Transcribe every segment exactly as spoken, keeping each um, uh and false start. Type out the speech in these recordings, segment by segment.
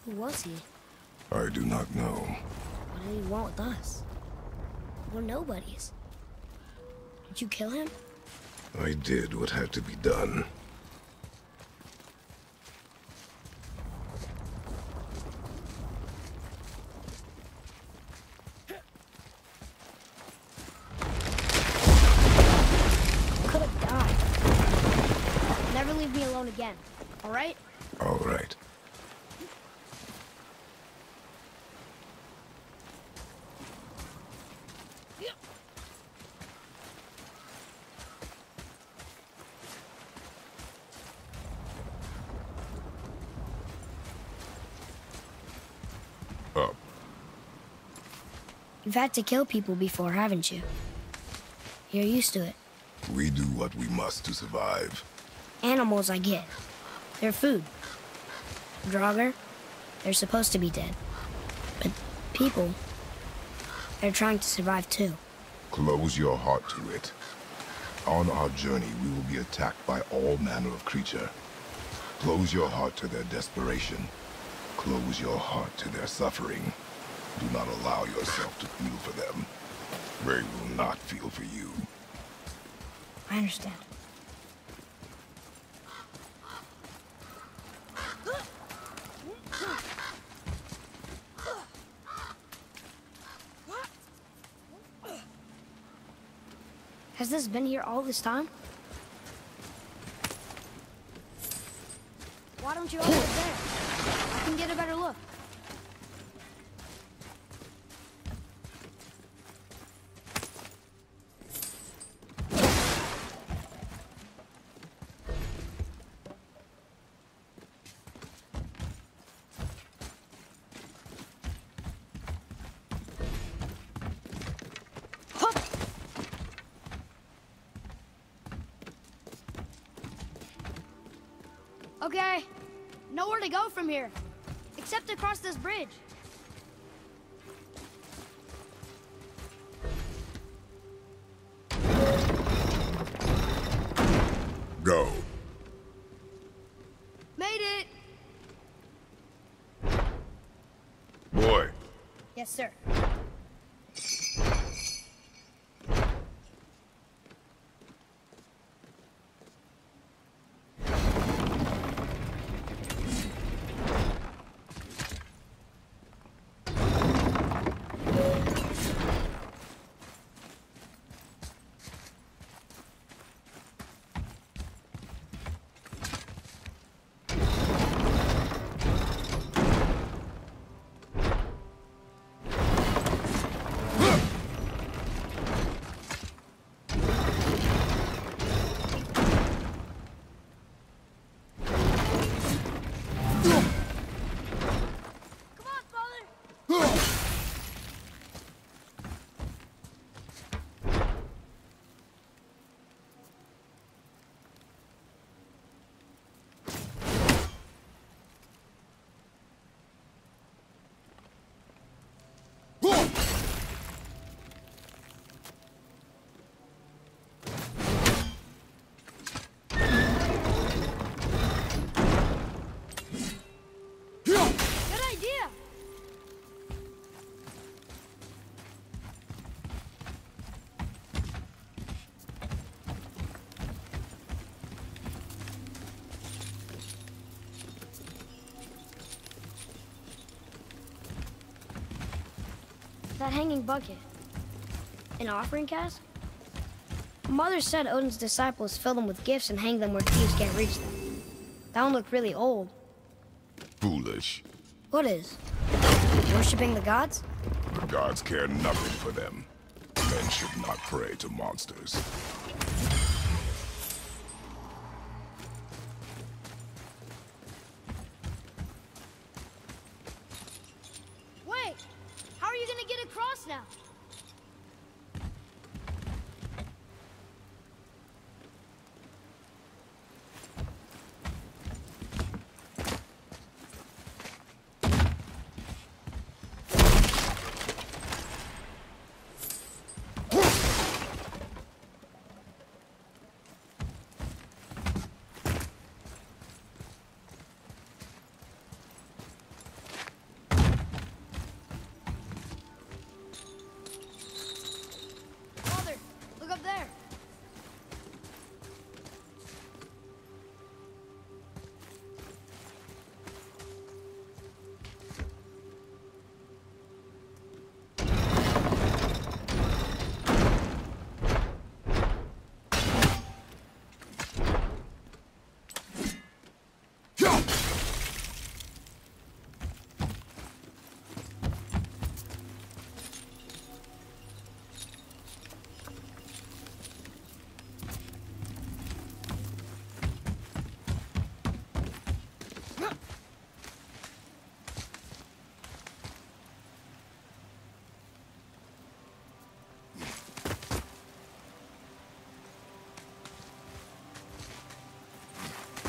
Who was he? I do not know. What did he want with us? We're nobodies. Did you kill him? I did what had to be done. Could have died. Never leave me alone again, all right? All right. Up. You've had to kill people before, haven't you? You're used to it. We do what we must to survive. Animals, I get. They're food. Draugr, they're supposed to be dead. But people, they're trying to survive too. Close your heart to it. On our journey, we will be attacked by all manner of creature. Close your heart to their desperation. Close your heart to their suffering. Do not allow yourself to feel for them. They will not feel for you. I understand. Has this been here all this time? Why don't you open it there? I can get a better look. Okay, nowhere to go from here, except across this bridge. Go. Made it! Boy. Yes, sir. That hanging bucket. An offering cask? Mother said Odin's disciples fill them with gifts and hang them where thieves can't reach them. That one looked really old. Foolish. What is? Worshipping the gods? The gods care nothing for them. Men should not pray to monsters. Wait! How are you gonna get across now?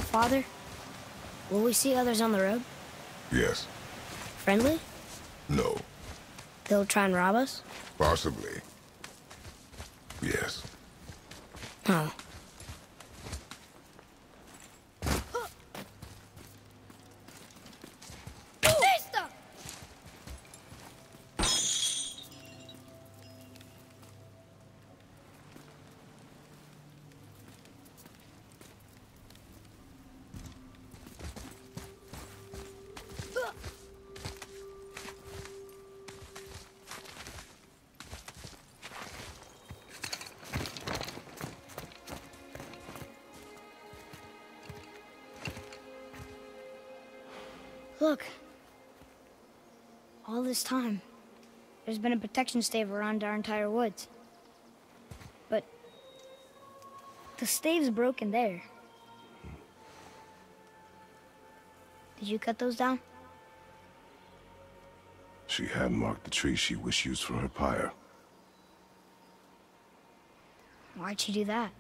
Father, will we see others on the road? Yes. Friendly? No. They'll try and rob us? Possibly. Yes. Oh. Look. All this time, there's been a protection stave around our entire woods. But the stave's broken there. Did you cut those down? She had marked the tree she wished used for her pyre. Why'd she do that?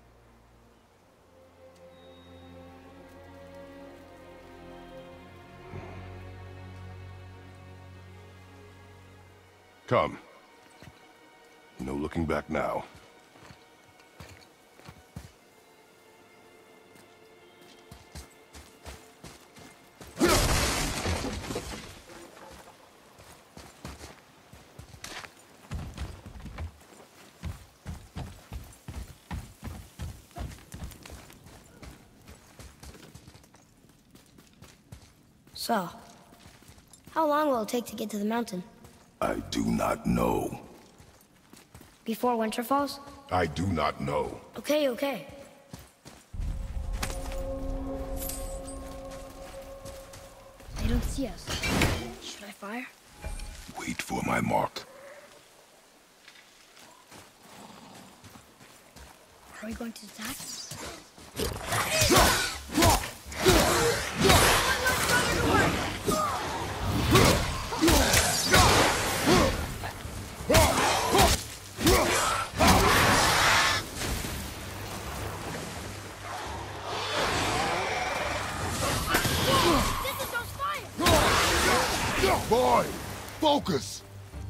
Come. No looking back now. So, how long will it take to get to the mountain? I do not know. Before winter falls? I do not know. Okay, okay. They don't see us. Should I fire? Wait for my mark. Are we going to attack? Boy, focus!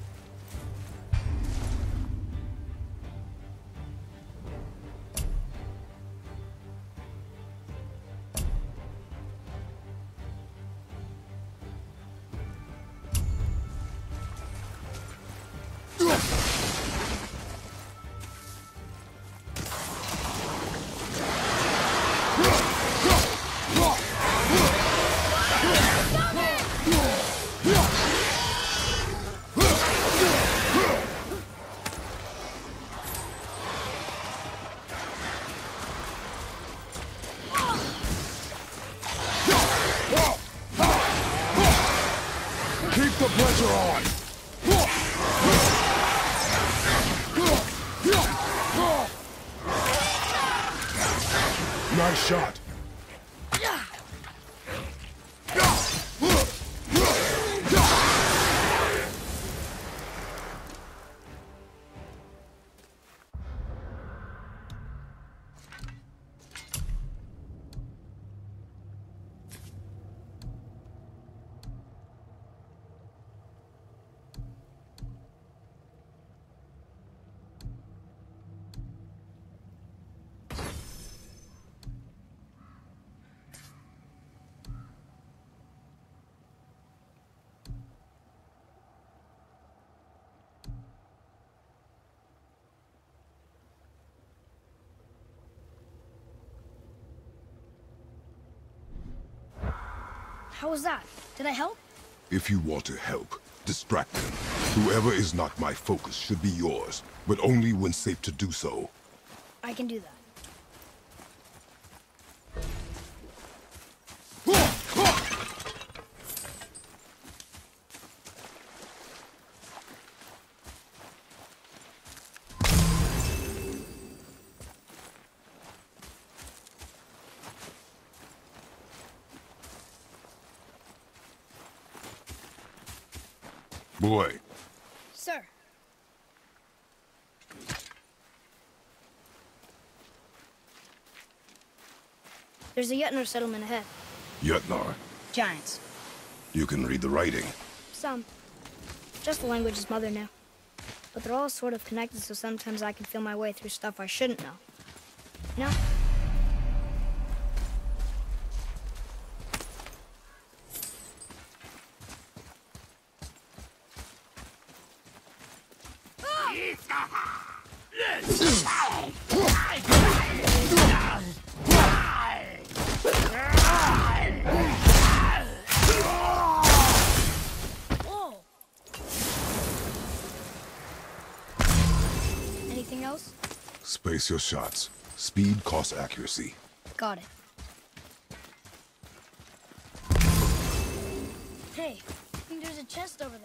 Keep the pressure on! Nice shot! How was that? Did I help? If you want to help, distract them. Whoever is not my focus should be yours, but only when safe to do so. I can do that. Boy. Sir. There's a Yetnar settlement ahead. Yetnar. Giants. You can read the writing. Some. Just the language his mother knew. But they're all sort of connected, so sometimes I can feel my way through stuff I shouldn't know. You know? Whoa! Anything else? Space your shots. Speed costs accuracy. Got it. Hey, I think there's a chest over there.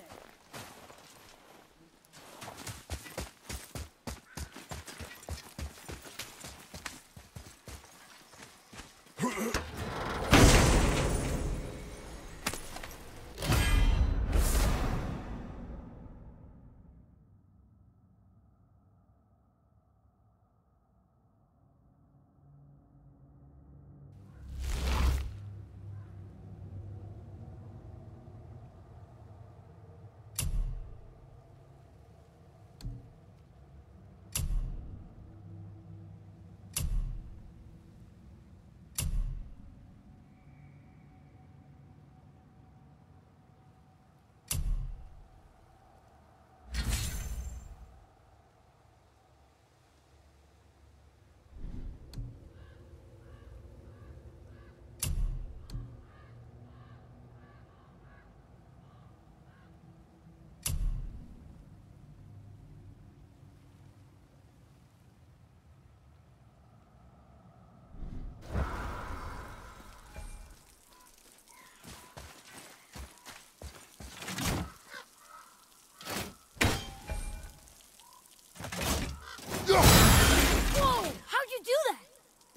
Whoa! How'd you do that?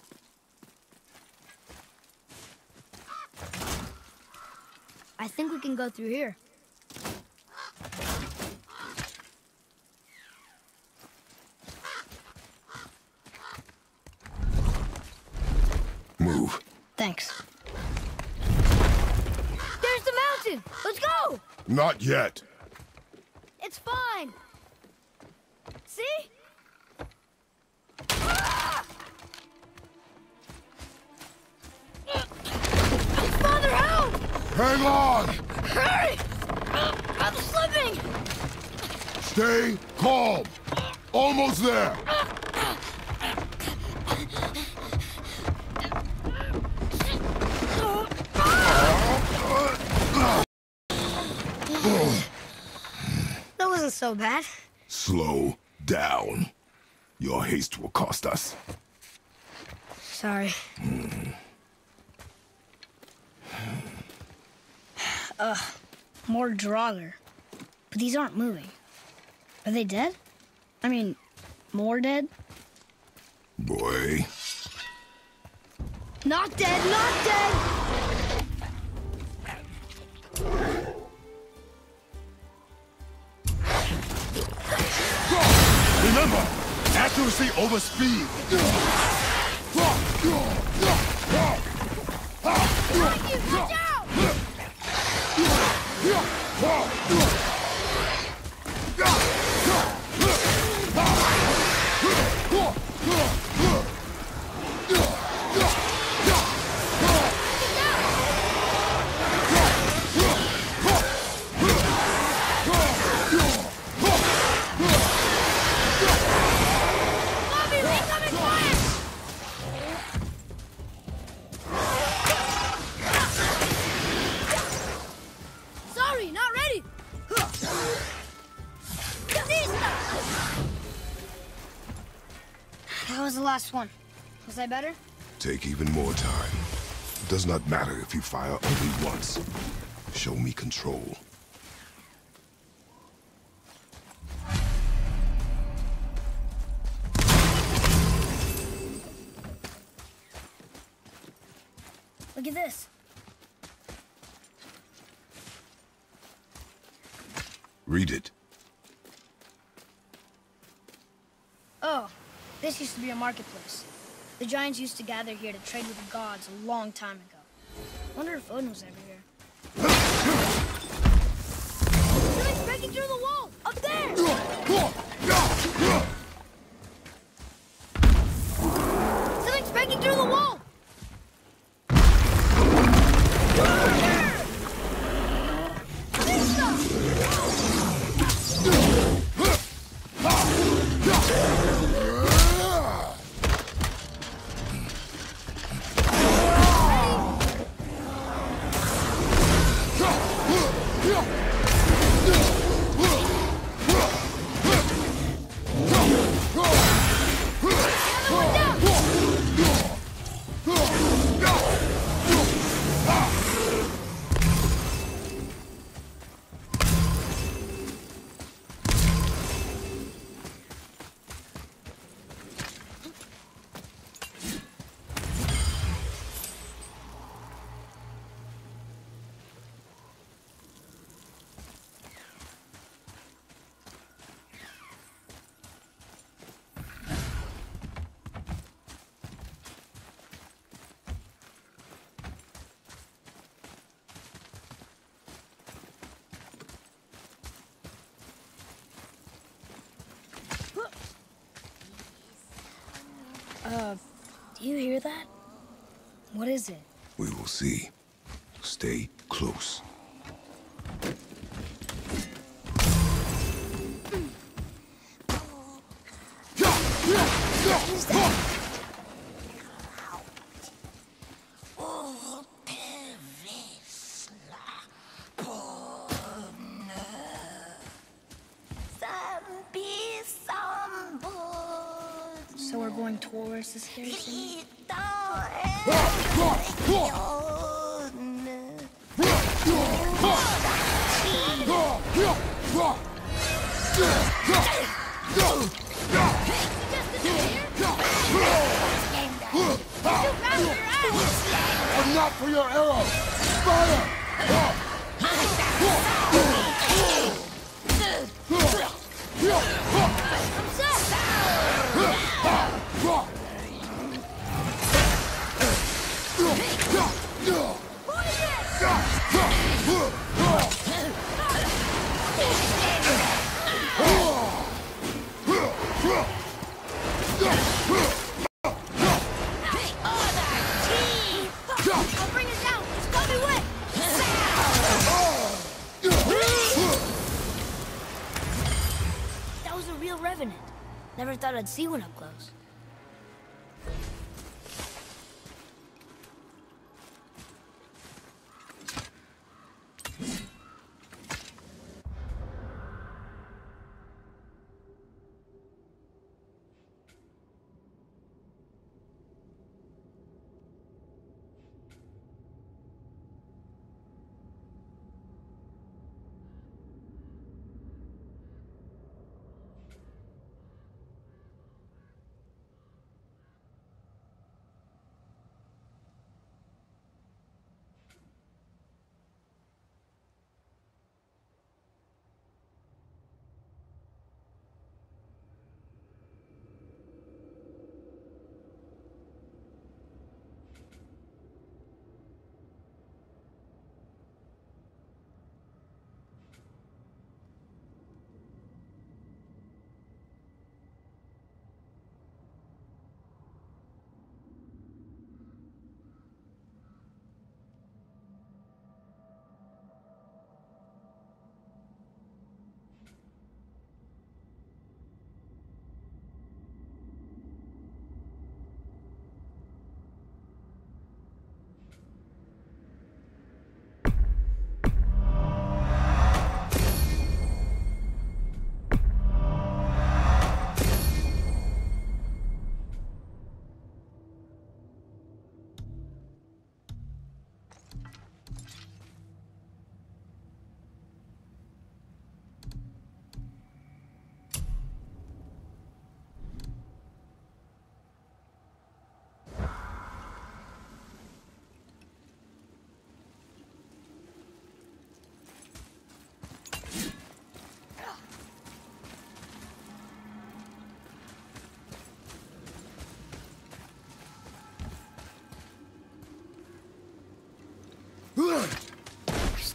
I think we can go through here. Move. Thanks. There's the mountain! Let's go! Not yet. It's fine. See? Ah! Father, help! Hang on! Hurry! I'm slipping! Stay calm. Almost there. That wasn't so bad. Slow down. Your haste will cost us. Sorry. Ugh, more Draugr. But these aren't moving. Are they dead? I mean, more dead? Boy. Not dead, not dead! Remember, accuracy over speed. Watch out! Sorry, not ready. That was the last one. Was I better? Take even more time. It does not matter if you fire only once. Show me control. Look at this. Read it. Oh, this used to be a marketplace. The giants used to gather here to trade with the gods a long time ago. Wonder if Odin was ever here. Something's breaking through the wall! Up there! Something's breaking through the wall! Uh, do you hear that? What is it? We will see. Stay close. What is that? So we're going towards the scary thing? I'm not for your arrow! Fire! I'll bring it down! It's got me wet! That was a real revenant. Never thought I'd see one up close.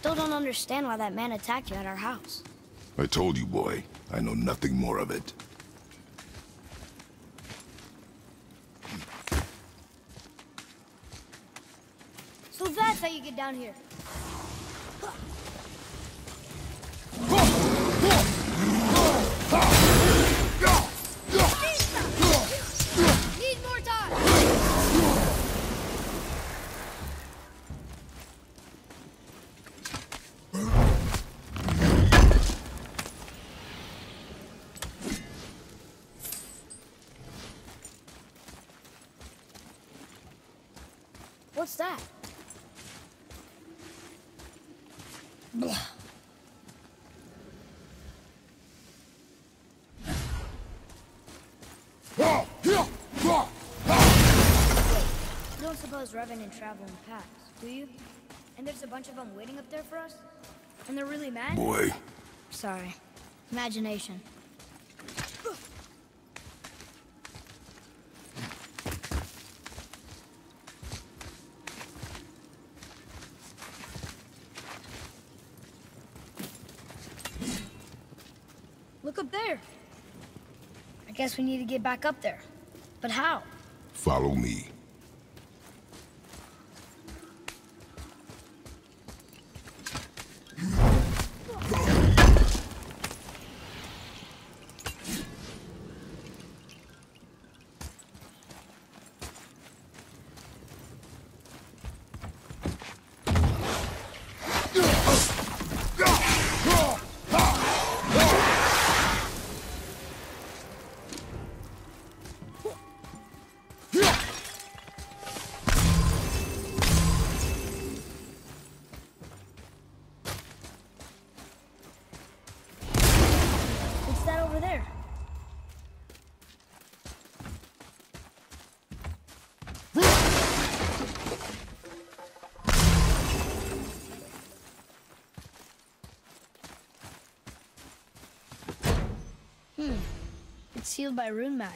still don't understand why that man attacked you at our house. I told you, boy. I know nothing more of it. So that's how you get down here. Need more time. What's that? Blah. You don't suppose Revenant travel in packs, do you? And there's a bunch of them waiting up there for us? And they're really mad? Boy. Sorry. Imagination. Look up there. I guess we need to get back up there. But how? Follow me. What's that over there? Hmm. It's sealed by rune magic.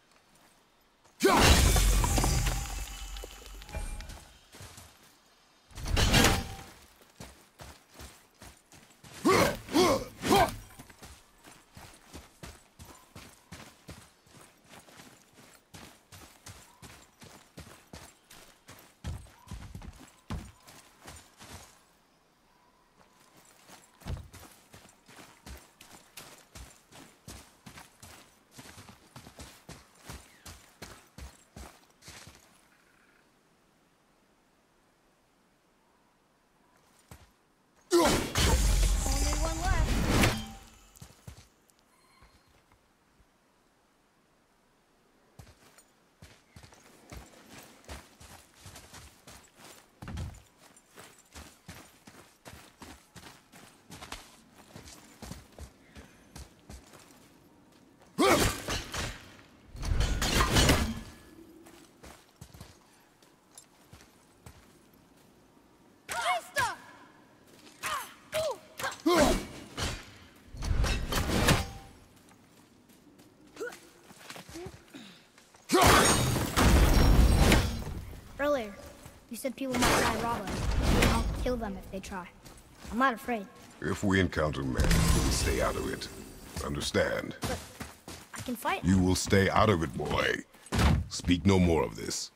Only one left. Earlier, you said people might try and rob us. I'll kill them if they try. I'm not afraid, If we encounter men, we will stay out of it. Understand? but I can fight. You will stay out of it, boy. Speak no more of this.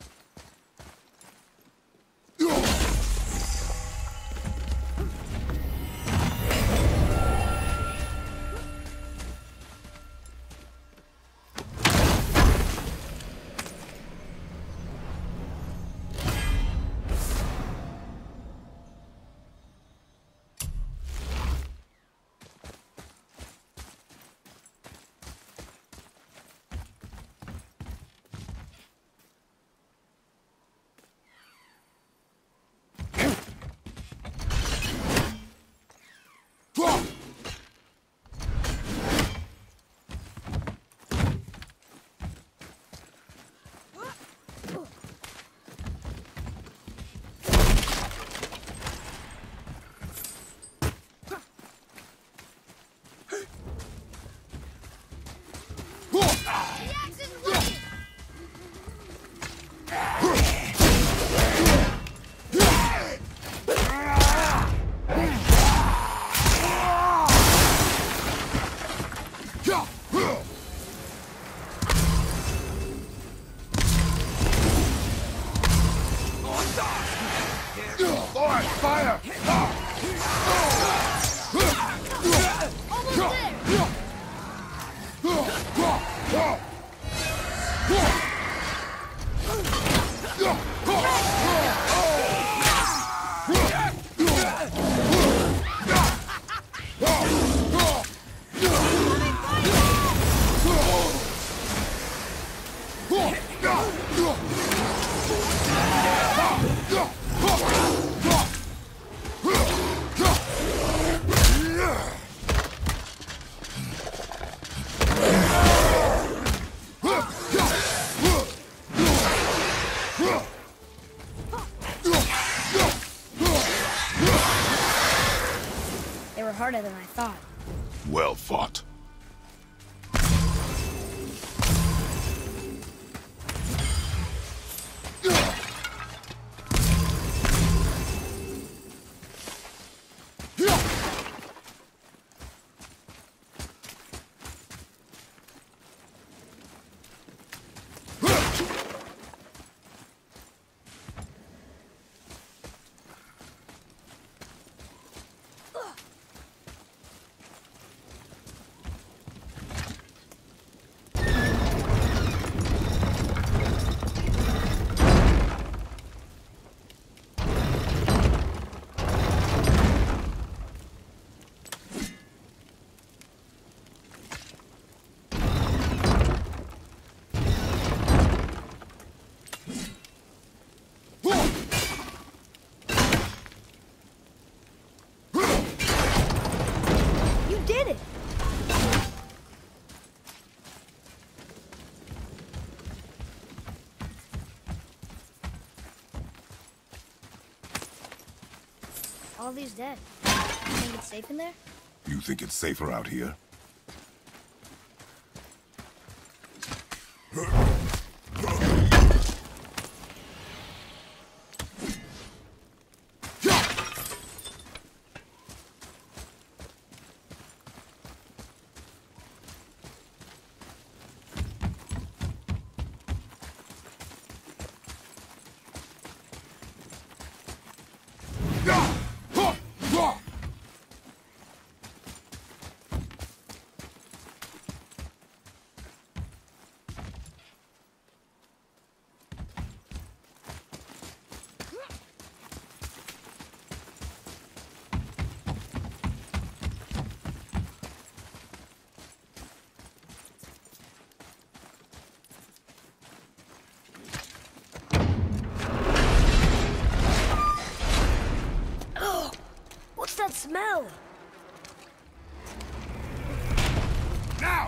harder than I thought. Well fought. All these dead. You think it's safe in there? You think it's safer out here? That smell! Now!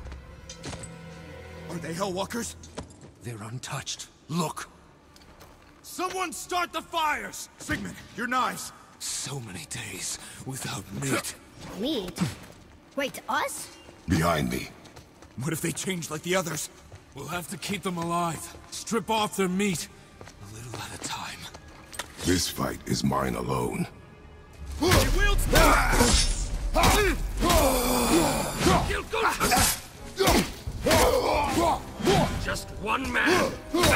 Are they Hellwalkers? They're untouched. Look! Someone start the fires! Sigmund, your knives! So many days without meat. Meat? Wait, us? Behind me. What if they change like the others? We'll have to keep them alive. Strip off their meat. A little at a time. This fight is mine alone. He wields just one man.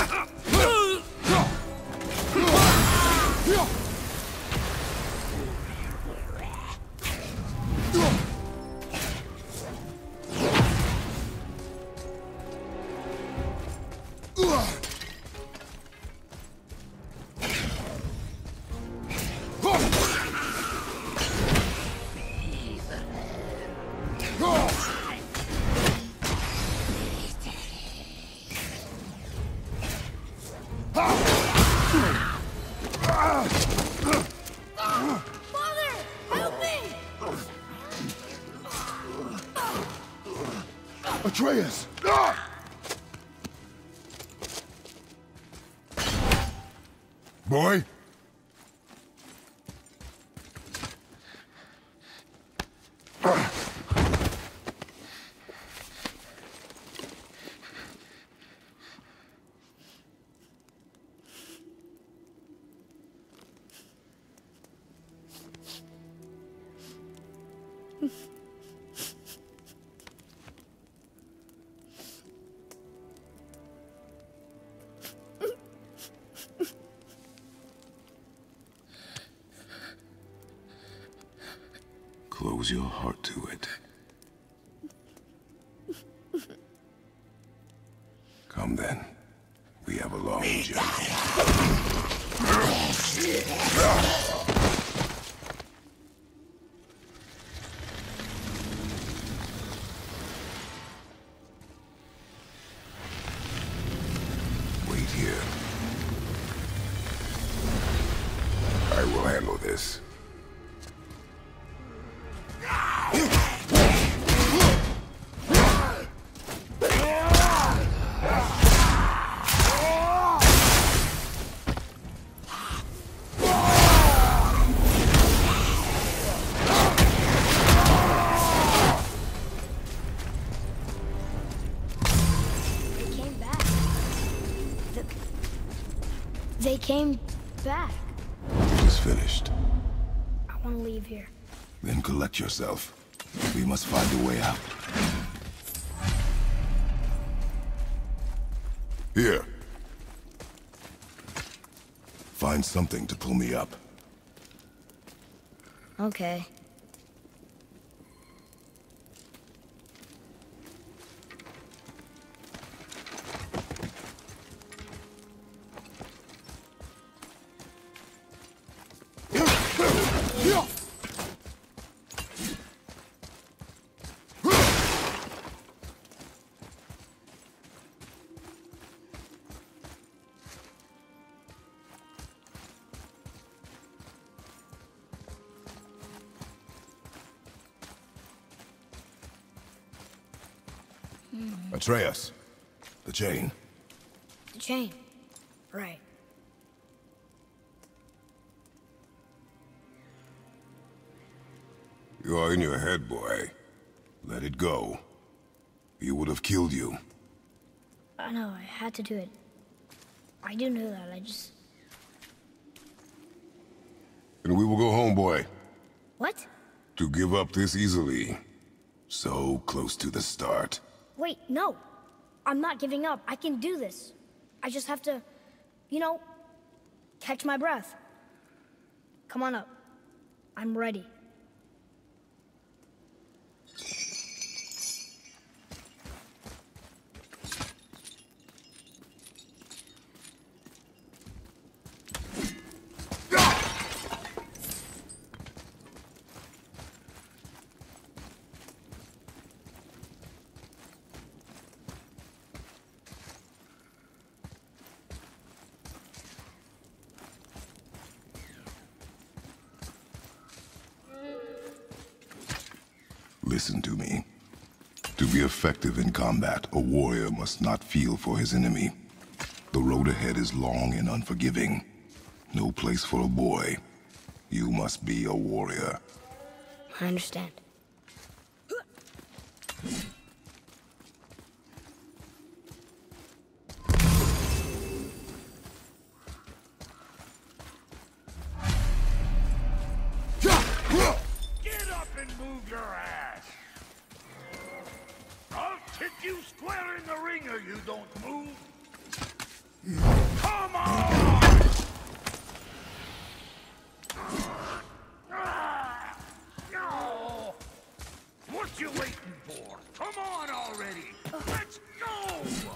Atreus! Boy? Close your heart to it. Come then. We have a long journey. Wait here. I will handle this. came back. It is finished. I want to leave here. Then collect yourself. We must find a way out. Here. Find something to pull me up. Okay. Atreus. The chain. The chain. Right. You are in your head, boy. Let it go. He would have killed you. I know, I had to do it. I do know that, I just... And we will go home, boy. What? To give up this easily. So close to the start. Wait, no. I'm not giving up. I can do this. I just have to, you know, catch my breath. Come on up. I'm ready. Listen to me. To be effective in combat, a warrior must not feel for his enemy. The road ahead is long and unforgiving. No place for a boy. You must be a warrior. I understand. Get up and move your ass! I'll kick you square in the ringer, you don't move! Come on! No! What you waiting for? Come on already! Let's go!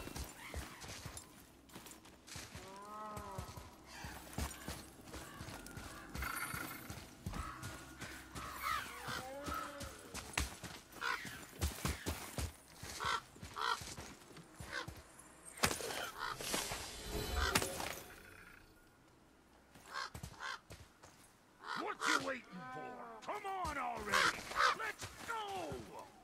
What you waiting for? Come on already! Let's go!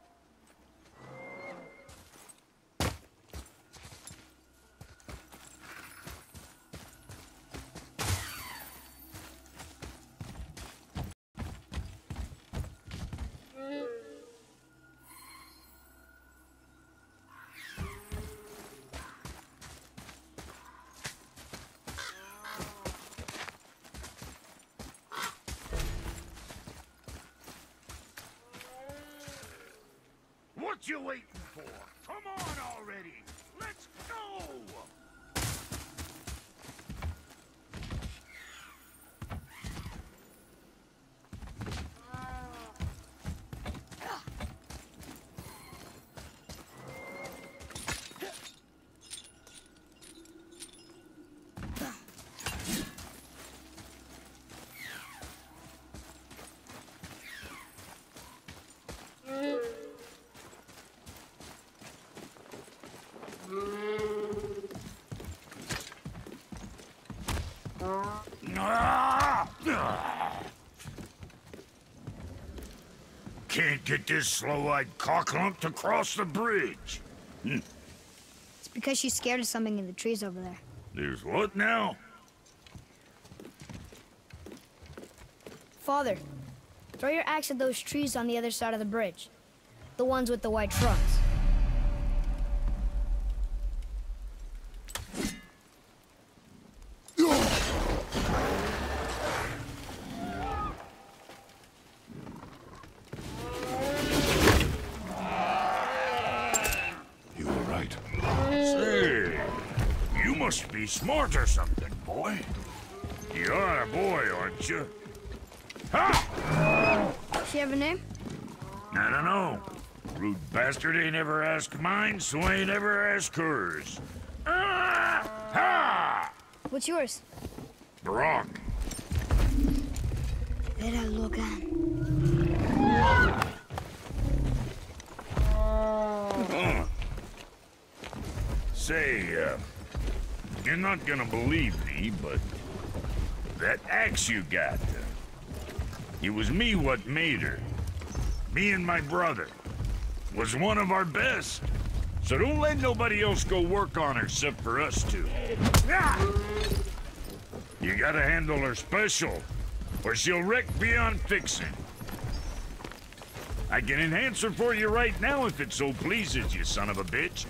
What you waiting for? Come on already! Let's go! Can't get this slow-eyed cocklump to cross the bridge. Hm. It's because she's scared of something in the trees over there. There's what now? Father, throw your axe at those trees on the other side of the bridge. The ones with the white trunks. must be smart or something, boy. You are a boy, aren't you? Ha! She have a name? I don't know. Rude bastard ain't ever asked mine, so ain't ever asked hers. Ah! Ha! What's yours? Brock. Vera Logan. Huh. Say, uh, you're not gonna believe me, but that axe you got, uh, it was me what made her. Me and my brother. Was one of our best. So don't let nobody else go work on her except for us two. Ah! You gotta handle her special, or she'll wreck beyond fixing. I can enhance her for you right now if it so pleases you, son of a bitch.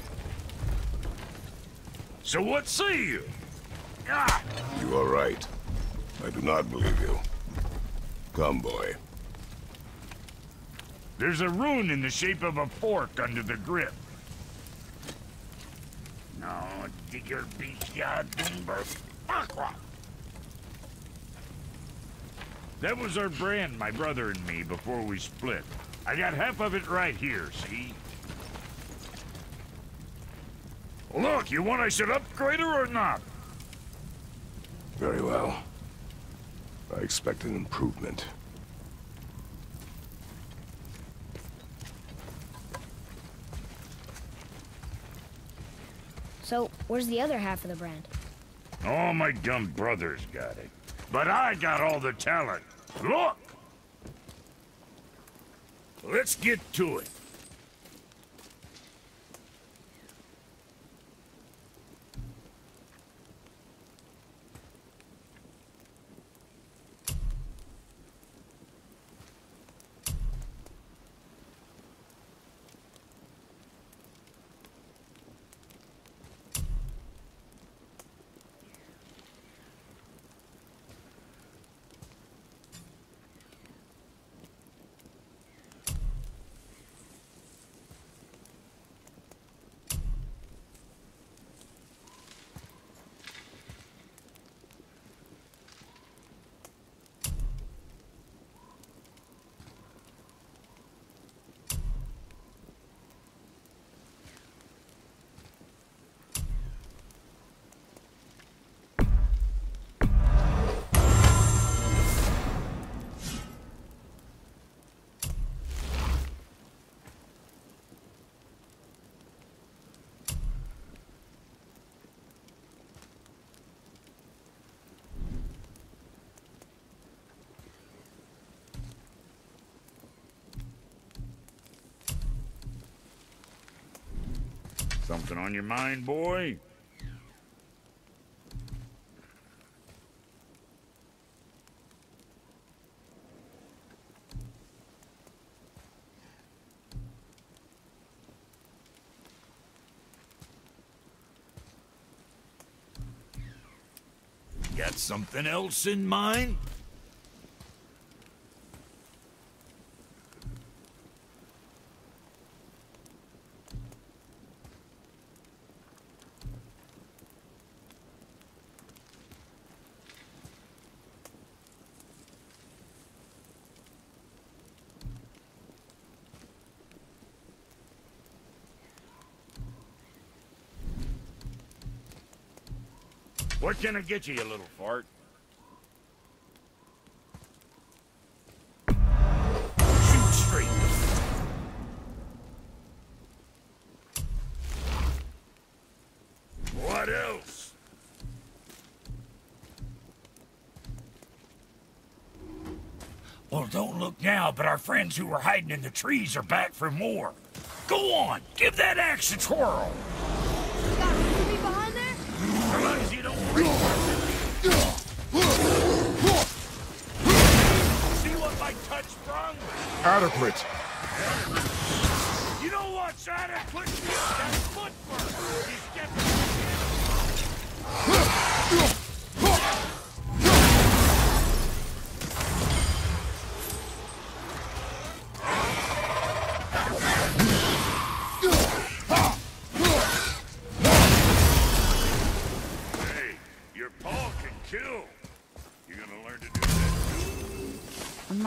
So what say you? Ah! You are right. I do not believe you. Come, boy. There's a rune in the shape of a fork under the grip. No, digger beast ya timber. That was our brand, my brother and me, before we split. I got half of it right here, see? Look, you want I should upgrade her or not? Very well. I expect an improvement. So, where's the other half of the brand? All my dumb brothers got it. But I got all the talent. Look! Let's get to it. Something on your mind, boy? Got something else in mind? What can I get you, you little fart? Shoot straight. What else? Well, don't look now, but our friends who were hiding in the trees are back for more. Go on, give that axe a twirl. Got me behind there? As long as you don't break it. See what my touch sprung? Adequate. You know what's adequate? That foot first. He's getting...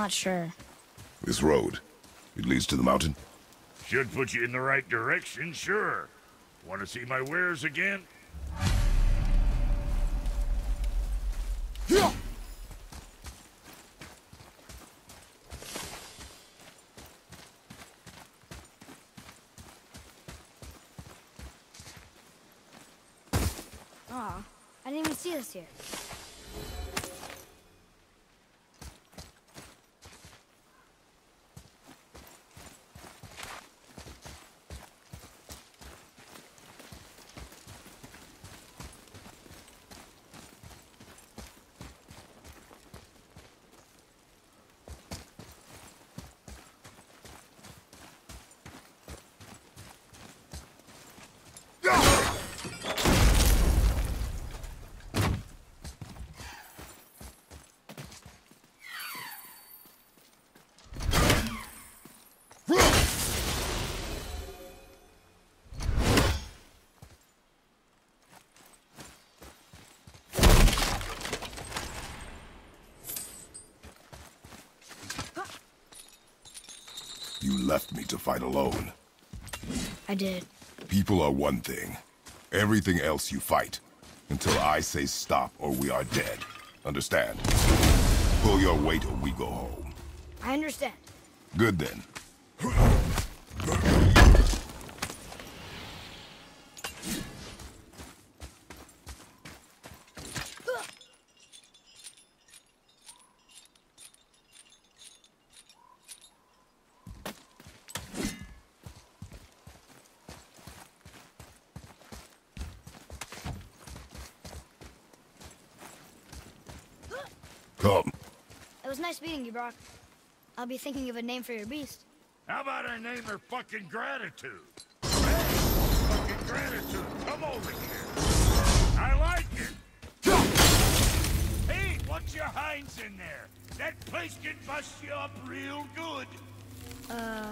not sure. This road, it leads to the mountain? Should put you in the right direction, sure. Want to see my wares again? Aw, I didn't even see this here. You left me to fight alone. I did. People are one thing. Everything else you fight. Until I say stop or we are dead. Understand? Pull your weight or we go home. I understand. Good then. Come. It was nice meeting you, Brock. I'll be thinking of a name for your beast. How about I name her fucking Gratitude? Hey, fucking Gratitude, come over here. I like it. Hey, what's your hinds in there? That place can bust you up real good. Uh...